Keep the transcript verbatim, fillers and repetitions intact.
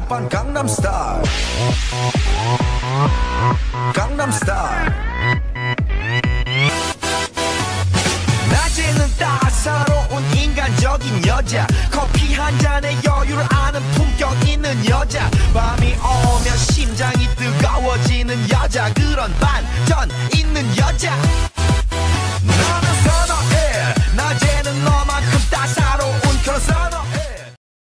오빤 강남스타일 강남스타일 낮에는 따사로운 인간적인 여자 커피 한 잔에 여유를 아는 품격 있는 여자 밤이 오면 심장이 뜨거워지는 여자 그런 반전 있는 여자